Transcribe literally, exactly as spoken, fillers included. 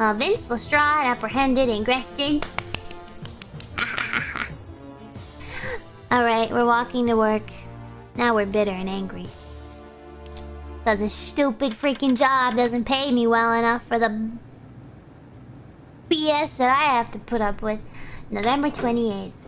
Uh, Vince Lestrade apprehended in Greston. Alright, we're walking to work. Now we're bitter and angry. Cause this stupid freaking job doesn't pay me well enough for the B S that I have to put up with. November twenty-eighth.